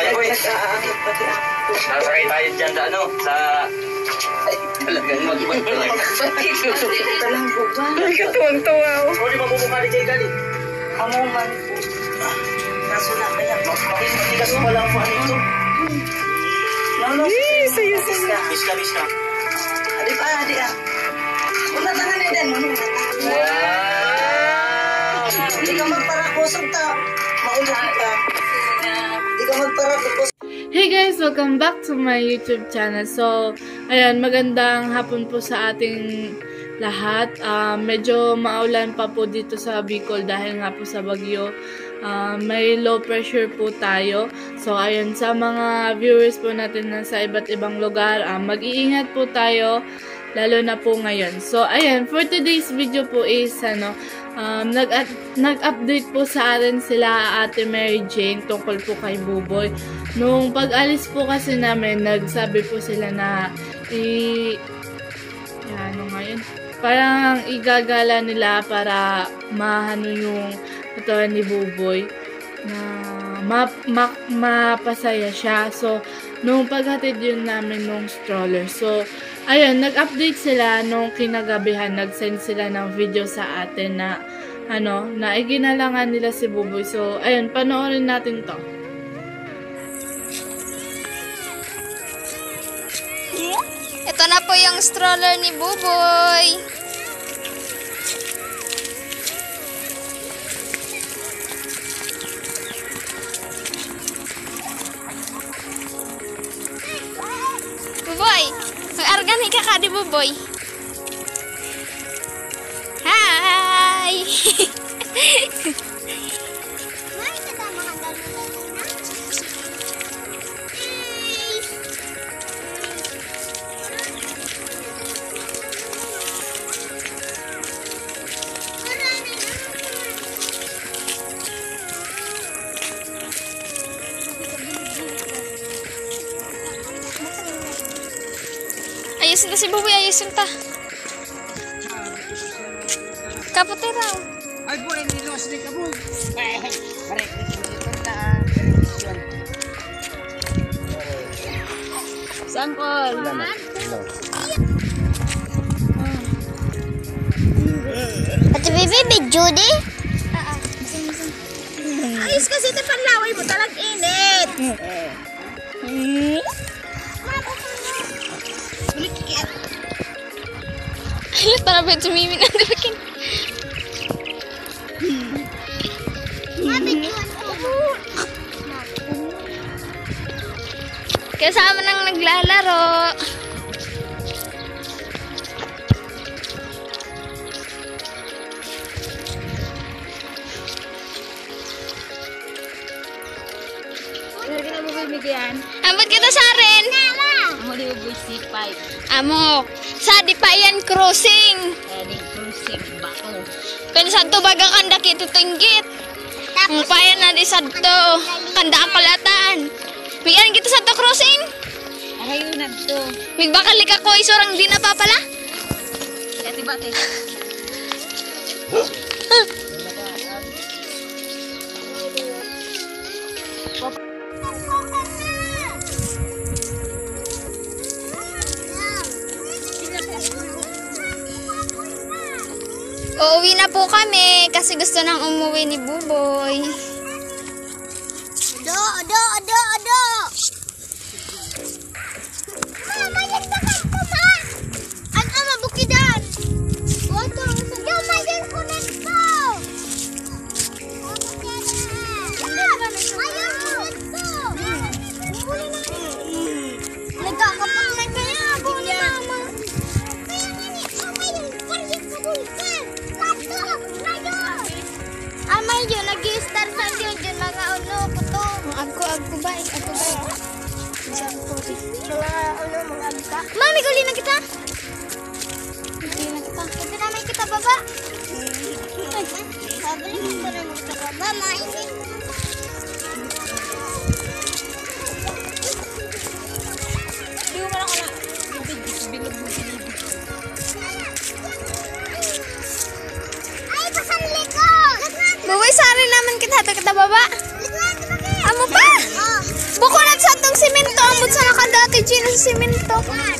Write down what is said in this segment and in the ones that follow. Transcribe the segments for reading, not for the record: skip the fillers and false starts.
boys. Nasakay tayo dyan sa ano, sa... Talagang mag-ibang talaga. Katuwang-tuwa ako. O, di ba bumukali kayo gali? Amo man po. Kaso na kaya. Matigas mo pala ako ano ito. Sayo. Biska. Adi pa, adi ah. Una tangan ni Den. Wow! Hindi ka magparakusog ta. Maulog ka. Hindi ka magparakusog. Hey guys! Welcome back to my YouTube channel. So, ayan, magandang hapon po sa ating lahat. Medyo maulan pa po dito sa Bicol dahil nga po sa bagyo. May low pressure po tayo. So, ayun, sa mga viewers po natin na sa iba't ibang lugar, mag-iingat po tayo, lalo na po ngayon. So, ayan, for today's video po is, nag-update po sa atin sila Ate Mary Jane tungkol po kay Buboy. Nung pag-alis po kasi namin, nagsabi po sila na parang igagala nila para mahano yung katawan ni Buboy na mapasaya siya. So, nung paghatid yun namin nung stroller. So, ayun, nag-update sila nung kinagabihan. Nag-send sila ng video sa atin na na iginalangan nila si Buboy. So, ayun, panoorin natin to. Ito na po yung stroller ni Buboy. Buboy, mag-argan ka di Buboy. Hi! Ayusin ta si Buboy, ayusin ta. Kapote raw. Ay, boy, nilos ni Kabul. Barek, Sampol. Ate Bibi, video di? Ayos kasi ito panlaway mo, talag init. Bulikit. Ay, para ba tumimin ang gawakin? Kasama nang naglalaro. Ambot kita sa rin. Amo di Buboy C5. Amo, sa Dipayan Crossing. Cruising, bato. Kan santo bagang kanda kito tinggit. Ang payan na di santo kanda ang kalatan. Bigyan kita santo crossing. Ayaw na to. Migbakalik ako isurang di na pa pala. Kati bate. Uuwi na po kami kasi gusto nang umuwi ni Buboy. Ado. Mama, nagtakan ko ba? Ang ama bukidan. Wato, yung mayan ko nito. Ayun ko nito. Nagkakapag na kaya ako ni Mama. Kaya nga ni, mayan karyan ka bulkan. Amay yun, nag-i-star sa yun mga ulo ko to. Ako ba? Mga agka. Mami, guli na kita. Pwede namin kita baba. Sabi mo ko na kita baba, mainit. Hindi mo lang na. Bilog mo sinibig. Ay, pasanli ko! Buboy, sari naman kita baba. Amo pa? Bukunat sa itong simento. Ambot sa nakadati Gina sa simento.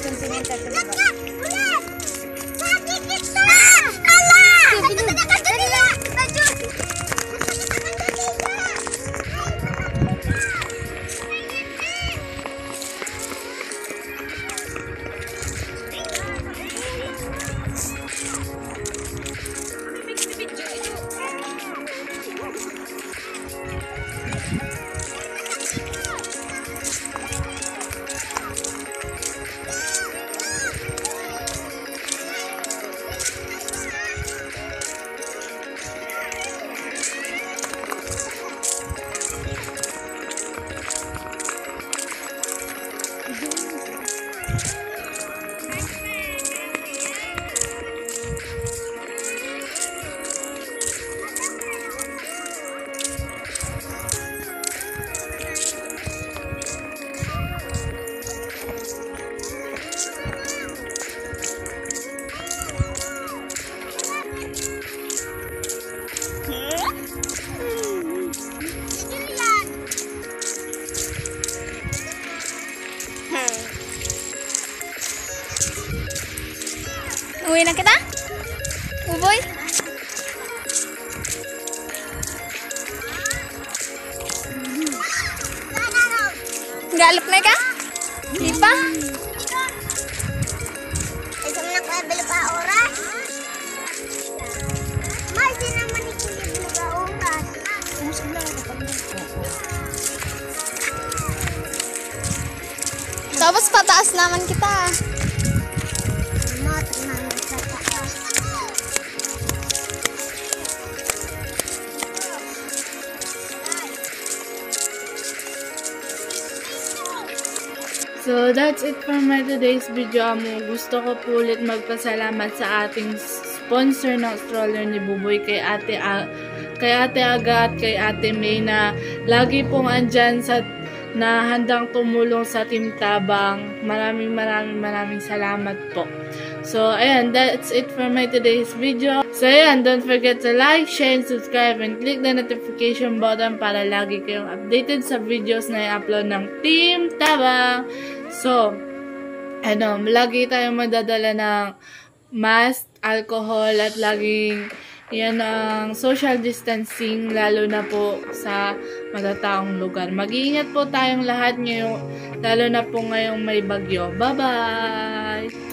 Uwi na kita? Uboy? Galap na ka? Di pa? Ito mo lang kaya balo pa oras? May di naman ikili balo pa oras. Tapos pataas naman kita. Mot naman sa taas. So, that's it for my today's video, amo. Gusto ko po ulit magpasalamat sa ating sponsor ng stroller ni Buboy, kay Ate Aga at kay Ate May, na lagi pong andyan na handang tumulong sa Team Tabang. Maraming salamat po. So, ayan, that's it for my today's video. So, ayan, don't forget to like, share, and subscribe, and click the notification button para lagi kayong updated sa videos na i-upload ng Team Tabang. So, lagi tayong madadala ng mask, alcohol, at laging yan ang social distancing, lalo na po sa matataong lugar. Mag-iingat po tayong lahat ngayon, lalo na po ngayong may bagyo. Bye-bye!